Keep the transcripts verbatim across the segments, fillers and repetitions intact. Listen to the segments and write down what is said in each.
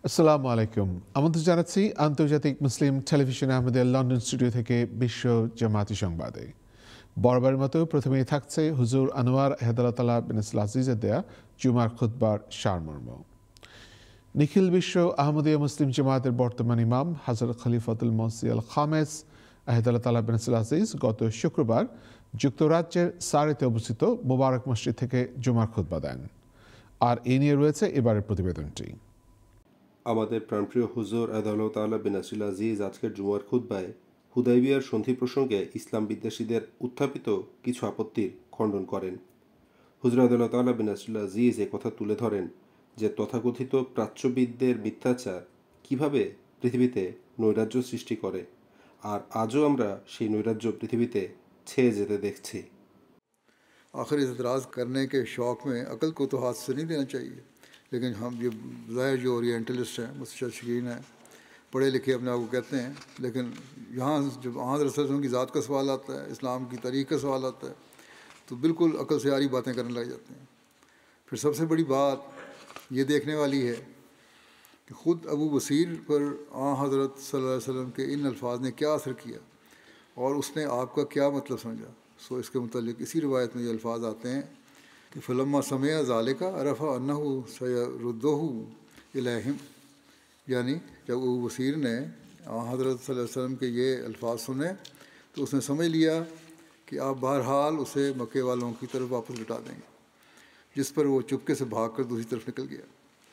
আসসালামু আলাইকুম। আমন্ত্রণ জানাচ্ছি আন্তর্জাতিক মুসলিম টেলিভিশন আহমেদের লন্ডন স্টুডিও থেকে বিশ্ব জামাতি সংবাদে। বরাবরের মতো প্রথমেই থাকছে হুজুর আনোয়ার হেদালাতালা বিন আজিজের দেয়া জুমার খুতবার সারমর্ম। নিখিল বিশ্ব আহমদিয়া মুসলিম জামাতের বর্তমান ইমাম হযরত খলিফাতুল মসিহ আল খামেস হেদালাতালা বিন আজিজ গত শুক্রবার যুক্তরাজ্যের সারেতে অবস্থিত মোবারক মসজিদ থেকে জুমার খুতবা দেন। আর এ নিয়ে রয়েছে এবারের প্রতিবেদনটি। আমাদের প্রাণপ্রিয় হুজুর আদালত তাআলা বিন আজিজ আজকের জুমার খুতবায় হুদাইবিয়ার সন্ধি প্রসঙ্গে ইসলাম বিদ্বেষীদের উত্থাপিত কিছু আপত্তির খণ্ডন করেন। হুজুর আদালত তাআলা বিন আজিজ এ কথা তুলে ধরেন যে তথাকথিত প্রাচ্যবিদদের মিথ্যাচার কিভাবে পৃথিবীতে নৈরাজ্য সৃষ্টি করে, আর আজও আমরা সেই নৈরাজ্য পৃথিবীতে ছেয়ে যেতে দেখছি। आखिर इतराज़ करने के शौक़ में अकल को तो हाथ से नहीं देना चाहिए, लेकिन हम ये ज़ाहिर जो ओरिएंटलिस्ट हैं, मुस्तशरीक़ीन हैं, पढ़े लिखे अपने आप को कहते हैं, लेकिन यहाँ जब हज़रत सल्लल्लाहु की ज़ात का सवाल आता है, इस्लाम की तारीख़ का सवाल आता है, तो बिल्कुल अकल से यारी बातें करने लग जाते हैं। फिर सबसे बड़ी बात ये देखने वाली है कि ख़ुद अबू बसीर पर आ हज़रत सल्लल्लाहु अलैहि वसल्लम के इन अल्फाज ने क्या असर किया और उसने आपका क्या मतलब समझा। सो इसके मुतालिक इसी रिवायत में ये अल्फाज आते हैं कि फ़लम्मा समिअ ज़ालिका अरफ़ा अन्नहु सयरुद्दुहु इलैहिम, यानी जब अबू बसीर ने हज़रत सल्लल्लाहु अलैहि वसल्लम के ये अल्फाज सुने तो उसने समझ लिया कि आप बहरहाल उसे मक्के वालों की तरफ वापस लौटा देंगे, जिस पर वो चुपके से भाग कर दूसरी तरफ निकल गया।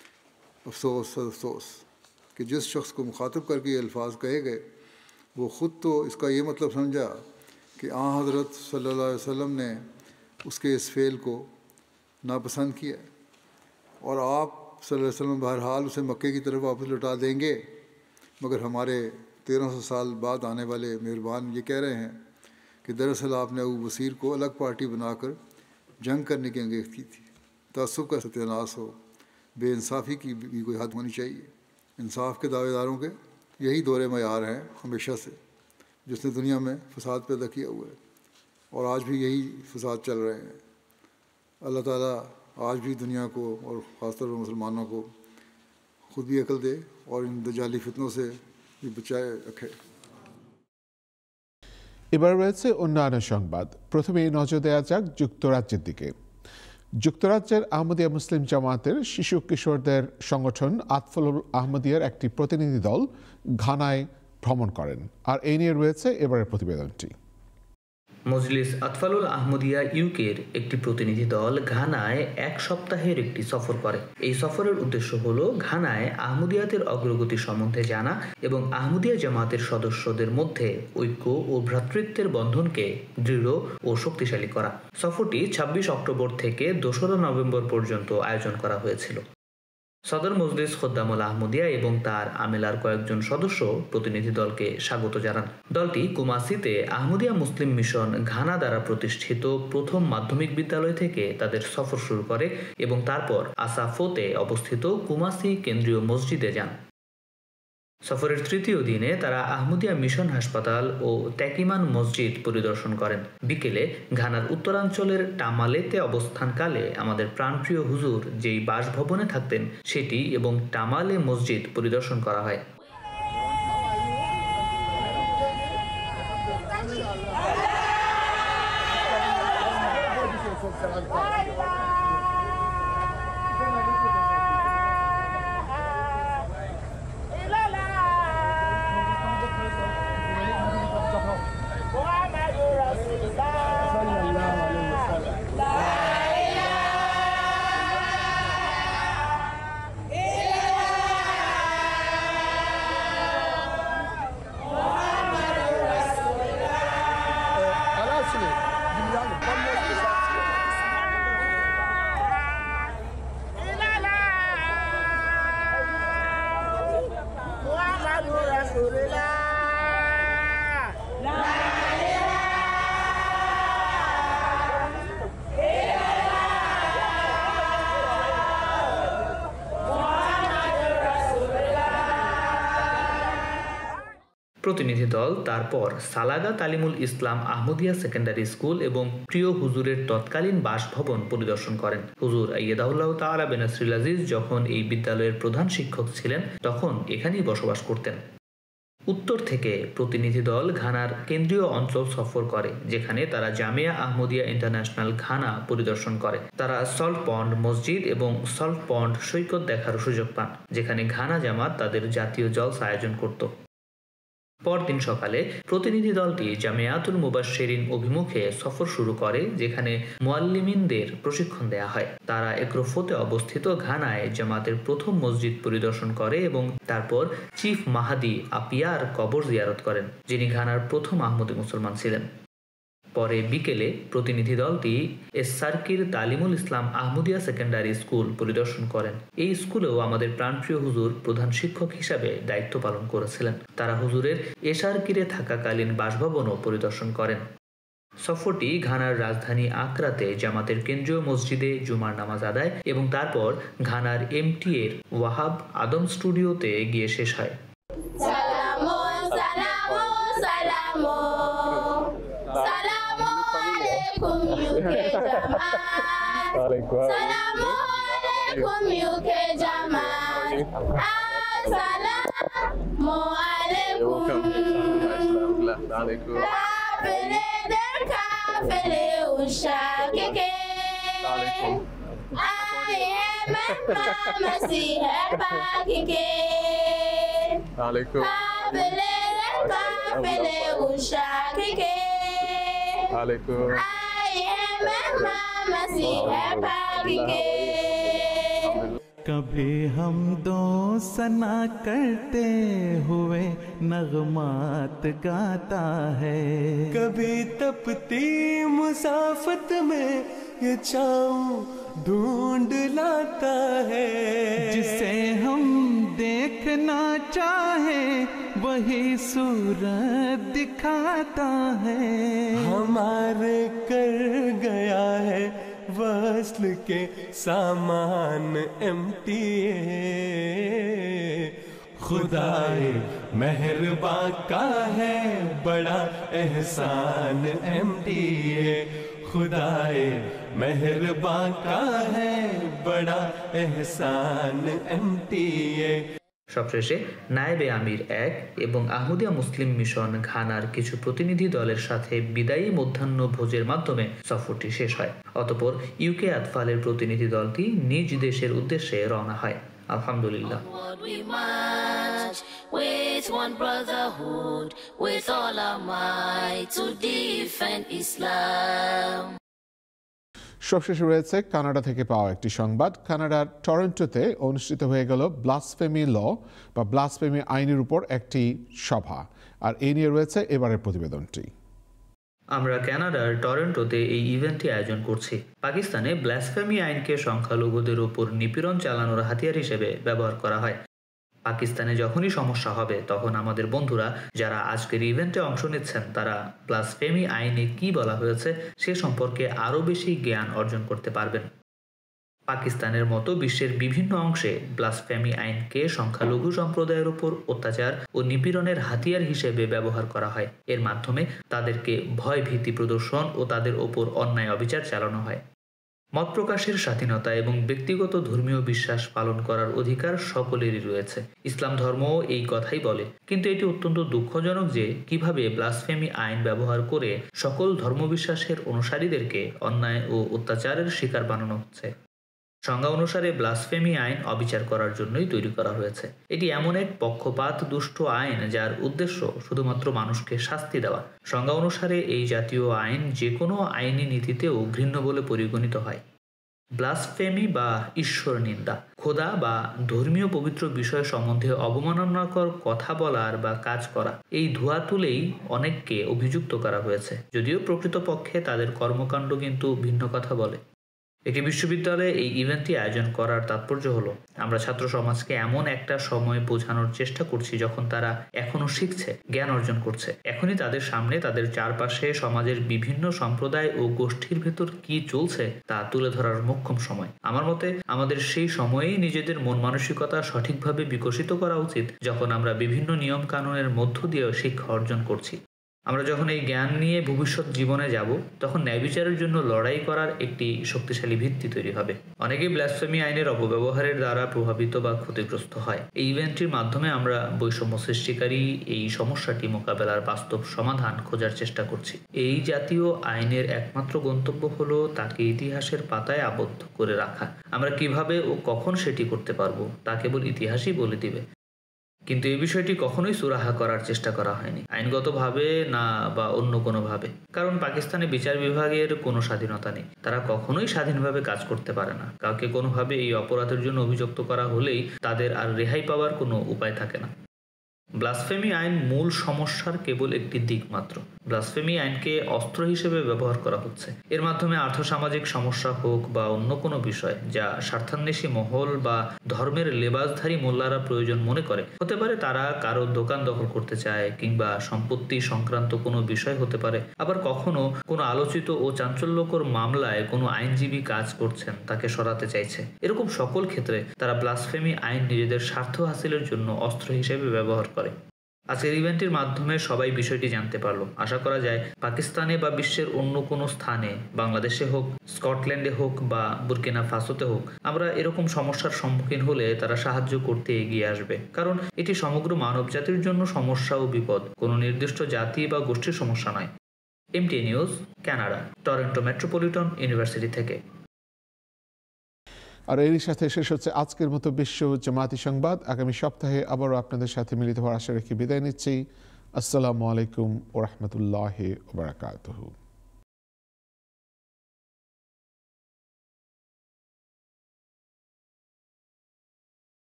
अफसोस अफसोस कि जिस शख्स को मुखातब करके ये अल्फाज कहे गए वो ख़ुद तो इसका ये मतलब समझा कि आ हज़रत सल्लल्लाहु अलैहि वसल्लम ने उसके इस फ़ेल को नापसंद किया और आप सल्लल्लाहु अलैहि वसल्लम बहरहाल उसे मक्के की तरफ वापस लौटा देंगे, मगर हमारे तेरह सौ साल बाद आने वाले मेहरबान ये कह रहे हैं कि दरअसल आपने अबू बसीर को अलग पार्टी बनाकर जंग करने की अंगेज़ की थी। तअस्सुब का सत्यानाश हो, बेइंसाफ़ी की भी कोई हद होनी चाहिए। इंसाफ के दावेदारों के यही दौरे मयार हैं हमेशा से, जिसने दुनिया में फसाद पैदा किया हुआ है, और आज भी यही फसाद चल रहे हैं। अल्लाह ताला आज भी दुनिया को और ख़ासतौर पर मुसलमानों को खुद भी अकल दे और इन दजाली फितनों से भी बचाए रखे। এবার রয়েছে অন্যান্য সংবাদ। প্রথমেই নজর দেওয়া যাক যুক্তরাজ্যের দিকে। যুক্তরাজ্যের আহমদিয়া মুসলিম জামাতের শিশু কিশোরদের সংগঠন আতফালুল আহমদিয়ার একটি প্রতিনিধি দল ঘানায় ভ্রমণ করেন, আর এই নিয়ে রয়েছে এবারের প্রতিবেদনটি। মজলিস আতফালুল আহমদিয়া ইউকের একটি প্রতিনিধি দল ঘানায় এক সপ্তাহের একটি সফর করে। এই সফরের উদ্দেশ্য হলো ঘানায় আহমদিয়াতের অগ্রগতি সম্বন্ধে জানা এবং আহমদিয়া জামাতের সদস্যদের মধ্যে ঐক্য ও ভ্রাতৃত্বের বন্ধনকে দৃঢ় ও শক্তিশালী করা। সফরটি ছাব্বিশ অক্টোবর থেকে দোসরা নভেম্বর পর্যন্ত আয়োজন করা হয়েছিল। সদর মজলিস খোদ্দামুল আহমদিয়া এবং তার আমেলার কয়েকজন সদস্য প্রতিনিধি দলকে স্বাগত জানান। দলটি কুমাসিতে আহমদিয়া মুসলিম মিশন ঘানা দ্বারা প্রতিষ্ঠিত প্রথম মাধ্যমিক বিদ্যালয় থেকে তাদের সফর শুরু করে এবং তারপর আসাফোতে অবস্থিত কুমাসি কেন্দ্রীয় মসজিদে যান। সফরের তৃতীয় দিনে তারা আহমদিয়া মিশন হাসপাতাল ও ত্যাকিমান মসজিদ পরিদর্শন করেন। বিকেলে ঘানার উত্তরাঞ্চলের টামালেতে অবস্থানকালে আমাদের প্রাণপ্রিয় হুজুর যেই বাসভবনে থাকতেন সেটি এবং টামালে মসজিদ পরিদর্শন করা হয়। প্রতিনিধি দল তারপর Salaga Talimul Islam Ahmadiyya secondary school এবং প্রিয় হুজুরের তৎকালীন বাসভবন পরিদর্শন করেন। হুজুর আইয়াদাহুল্লাহ তাআলা বিনাসরিল আজিজ যখন এই বিদ্যালয়ের প্রধান শিক্ষক ছিলেন তখন এখানেই বসবাস করতেন। উত্তর থেকে প্রতিনিধি দল ঘানার কেন্দ্রীয় অঞ্চল সফর করে, যেখানে তারা জামিয়া আহমদিয়া ইন্টারন্যাশনাল ঘানা পরিদর্শন করে। তারা সল্ট পন্ড মসজিদ এবং সল্ট পন্ড সৈকত দেখার সুযোগ পান, যেখানে ঘানা জামাত তাদের জাতীয় জলসা আয়োজন করত। পরদিন সকালে প্রতিনিধি দলটি জামিয়াতুল মুবাশশিরিন অভিমুখে সফর শুরু করে, যেখানে মুআল্লিমিনদের প্রশিক্ষণ দেয়া হয়। তারা একরফোতে অবস্থিত ঘানায় জামাতের প্রথম মসজিদ পরিদর্শন করে এবং তারপর চিফ মাহাদি আপিয়ার কবর জিয়ারত করেন, যিনি ঘানার প্রথম আহমদী মুসলমান ছিলেন। পরে বিকেলে প্রতিনিধি দলটি এসসারকির তালিমুল ইসলাম আহমদিয়া সেকেন্ডারি স্কুল পরিদর্শন করেন। এই স্কুলেও আমাদের প্রাণপ্রিয় হুজুর প্রধান শিক্ষক হিসাবে দায়িত্ব পালন করেছিলেন। তারা হুজুরের এশারকিরে থাকাকালীন বাসভবনও পরিদর্শন করেন। সফরটি ঘানার রাজধানী আকরাতে জামাতের কেন্দ্রীয় মসজিদে জুমার নামাজ আদায় এবং তারপর ঘানার এমটি এর ওয়াহাব আদম স্টুডিওতে গিয়ে শেষ হয়। সালামো সালামো সালামো সালামু আলাইকুম ইউকে জামাত সালামু আলাইকুম ইউকে জামাত আসসালামু আলাইকুম কাফেলে দের কাফেলে উশাকে আয়ে মেহমান মসিহ পাক के काफिले काफिले उशाके के आए मेहमान मसीह पाक के। कभी हम दो सना करते हुए नगमात गाता है, कभी तपती मुसाफत में ये छाँव ढूंढ लाता है, जिसे हम देखना चाहे वही सूरत दिखाता है, हमारे कर गया है वस्ल के सामान एम्प्टी खुदाए मेहरबान का है बड़ा एहसान एम्प्टी खुदाए मेहरबान का है बड़ा एहसान एम्प्टी। সবশেষে নায়েবে আমির এক এবং আহমদিয়া মুসলিম মিশন ঘানার কিছু প্রতিনিধি দলের সাথে বিদায়ী মধ্যাহ্ন ভোজের মাধ্যমে সফরটি শেষ হয়। অতঃপর ইউকে আতফালের প্রতিনিধি দলটি নিজ দেশের উদ্দেশ্যে রওনা হয়। আলহামদুলিল্লাহ। With one brotherhood, with all our might to defend Islam. সবশেষে রয়েছে কানাডা থেকে পাওয়া একটি সংবাদ। কানাডার টরন্টোতে অনুষ্ঠিত হয়ে গেল ব্লাসফেমি ল বা ব্লাসফেমি আইনের উপর একটি সভা, আর এই নিয়ে রয়েছে এবারের প্রতিবেদনটি। আমরা কানাডার টরন্টোতে এই ইভেন্টটি আয়োজন করছি। পাকিস্তানে ব্লাসফেমি আইনকে সংখ্যালঘুদের উপর নিপীড়ন চালানোর হাতিয়ার হিসেবে ব্যবহার করা হয়। পাকিস্তানে যখনই সমস্যা হবে তখন আমাদের বন্ধুরা যারা আজকের ইভেন্টে অংশ নিচ্ছেন তারা ব্লাসফেমি আইনে কি বলা হয়েছে সে সম্পর্কে আরও বেশি জ্ঞান অর্জন করতে পারবেন। পাকিস্তানের মতো বিশ্বের বিভিন্ন অংশে ব্লাসফেমি আইনকে সংখ্যালঘু সম্প্রদায়ের উপর অত্যাচার ও নিপীড়নের হাতিয়ার হিসেবে ব্যবহার করা হয়। এর মাধ্যমে তাদেরকে ভয় ভীতি প্রদর্শন ও তাদের ওপর অন্যায় অবিচার চালানো হয়। মত প্রকাশের স্বাধীনতা এবং ব্যক্তিগত ধর্মীয় বিশ্বাস পালন করার অধিকার সকলেরই রয়েছে। ইসলাম ধর্মও এই কথাই বলে। কিন্তু এটি অত্যন্ত দুঃখজনক যে কিভাবে ব্লাসফেমি আইন ব্যবহার করে সকল ধর্মবিশ্বাসের অনুসারীদেরকে অন্যায় ও অত্যাচারের শিকার বানানো হচ্ছে। সংজ্ঞা অনুসারে ব্লাসফেমি আইন অবিচার করার জন্যই তৈরি করা হয়েছে। এটি এমন এক পক্ষপাত দুষ্ট আইন যার উদ্দেশ্য শুধুমাত্র মানুষকে শাস্তি দেওয়া। সংজ্ঞা অনুসারে এই জাতীয় আইন যে কোনো আইনি নীতিতেও ঘৃণ্য বলে পরিগণিত হয়। ব্লাসফেমি বা ঈশ্বর নিন্দা, খোদা বা ধর্মীয় পবিত্র বিষয় সম্বন্ধে অবমাননাকর কথা বলার বা কাজ করা, এই ধোঁয়া তুলেই অনেককে অভিযুক্ত করা হয়েছে, যদিও প্রকৃতপক্ষে তাদের কর্মকাণ্ড কিন্তু ভিন্ন কথা বলে। একটি বিশ্ববিদ্যালয়ে এই ইভেন্টটি আয়োজন করার তাৎপর্য হলো আমরা ছাত্র সমাজকে এমন একটা সময় বোঝানোর চেষ্টা করছি যখন তারা এখনো শিখছে, জ্ঞান অর্জন করছে। এখনই তাদের সামনে তাদের চারপাশে সমাজের বিভিন্ন সম্প্রদায় ও গোষ্ঠীর ভেতর কি চলছে তা তুলে ধরার মোক্ষম সময়। আমার মতে আমাদের সেই সময়েই নিজেদের মন মানসিকতা সঠিকভাবে বিকশিত করা উচিত যখন আমরা বিভিন্ন নিয়ম কানুনের মধ্য দিয়ে শিক্ষা অর্জন করছি। আমরা যখন এই জ্ঞান নিয়ে ভবিষ্যৎ জীবনে যাব তখন ন্যায় বিচারের জন্য লড়াই করার একটি শক্তিশালী ভিত্তি তৈরি হবে। অনেকেই ব্লাসফেমি আইনের অপব্যবহারের দ্বারা প্রভাবিত বা ক্ষতিগ্রস্ত হয়। এই ইভেন্টটির মাধ্যমে আমরা বৈষম্য সৃষ্টিকারী এই সমস্যাটি মোকাবেলার বাস্তব সমাধান খোঁজার চেষ্টা করছি। এই জাতীয় আইনের একমাত্র গন্তব্য হলো তাকে ইতিহাসের পাতায় আবদ্ধ করে রাখা। আমরা কিভাবে ও কখন সেটি করতে পারবো তা কেবল ইতিহাসই বলে দিবে। কিন্তু এই বিষয়টি কখনোই সুরাহা করার চেষ্টা করা হয়নি, আইনগতভাবে না বা অন্য কোনোভাবে। কারণ পাকিস্তানে বিচার বিভাগের কোনো স্বাধীনতা নেই, তারা কখনোই স্বাধীনভাবে কাজ করতে পারে না। কাউকে কোনোভাবে এই অপরাধের জন্য অভিযুক্ত করা হলেই তাদের আর রেহাই পাওয়ার কোনো উপায় থাকে না। ব্লাসফেমি আইন মূল সমস্যার কেবল একটি দিক মাত্র। ব্লাসফেমি আইনকে অস্ত্র হিসেবে ব্যবহার করা হচ্ছে। এর মাধ্যমে আর্থসামাজিক সমস্যা হোক বা অন্য কোনো বিষয় যা স্বার্থান্বেষী মহল বা ধর্মের লেবাসধারী মোল্লারা প্রয়োজন মনে করে, হতে পারে তারা কারো দোকান দখল করতে চায় কিংবা সম্পত্তি সংক্রান্ত কোনো বিষয় হতে পারে, আবার কখনো কোনো আলোচিত ও চাঞ্চল্যকর মামলায় কোনো আইনজীবী কাজ করছেন তাকে সরাতে চাইছে। এরকম সকল ক্ষেত্রে তারা ব্লাসফেমি আইন নিজেদের স্বার্থ হাসিলের জন্য অস্ত্র হিসেবে ব্যবহার করে। আজকের ইভেন্টের মাধ্যমে সবাই বিষয়টি জানতে পারলো। আশা করা যায় পাকিস্তানে বা বিশ্বের অন্য কোনো স্থানে, বাংলাদেশে হোক, স্কটল্যান্ডে হোক বা বুরকিনা ফাসোতে হোক, আমরা এরকম সমস্যার সম্মুখীন হলে তারা সাহায্য করতে এগিয়ে আসবে। কারণ এটি সমগ্র মানবজাতির জন্য সমস্যা ও বিপদ, কোনো নির্দিষ্ট জাতি বা গোষ্ঠীর সমস্যা নয়। MTN news, Canada, Toronto metropolitan university থেকে। আর এরই সাথে শেষ হচ্ছে আজকের মতো বিশ্ব জামাতি সংবাদ। আগামী সপ্তাহে আবারও আপনাদের সাথে মিলিত হওয়ার আশা রেখে বিদায় নিচ্ছি। আসসালামু আলাইকুম ওয়া রাহমাতুল্লাহি ওয়া বারাকাতুহু।